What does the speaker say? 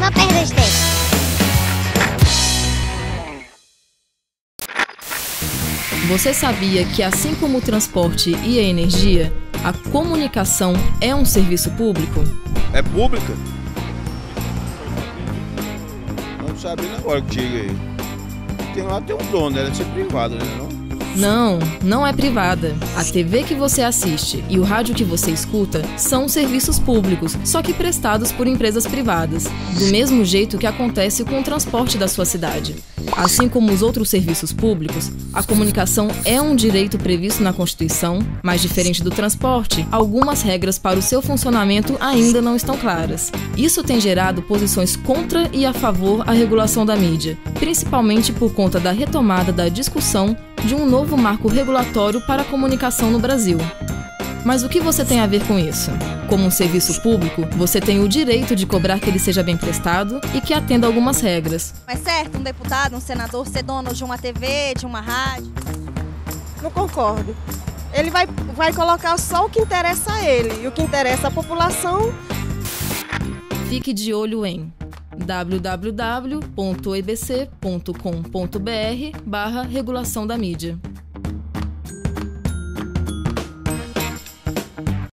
Só perda de tempo. Você sabia que, assim como o transporte e a energia, a comunicação é um serviço público? É pública? Não sabia agora que diga aí. Tem lá, tem um dono, deve ser privado, né? Não, não é privada. A TV que você assiste e o rádio que você escuta são serviços públicos, só que prestados por empresas privadas, do mesmo jeito que acontece com o transporte da sua cidade. Assim como os outros serviços públicos, a comunicação é um direito previsto na Constituição, mas diferente do transporte, algumas regras para o seu funcionamento ainda não estão claras. Isso tem gerado posições contra e a favor à regulação da mídia, principalmente por conta da retomada da discussão de um novo marco regulatório para a comunicação no Brasil. Mas o que você tem a ver com isso? Como um serviço público, você tem o direito de cobrar que ele seja bem prestado e que atenda algumas regras. É certo um deputado, um senador ser dono de uma TV, de uma rádio? Não concordo. Ele vai colocar só o que interessa a ele e o que interessa à população. Fique de olho em www.ebc.com.br/regulação da mídia.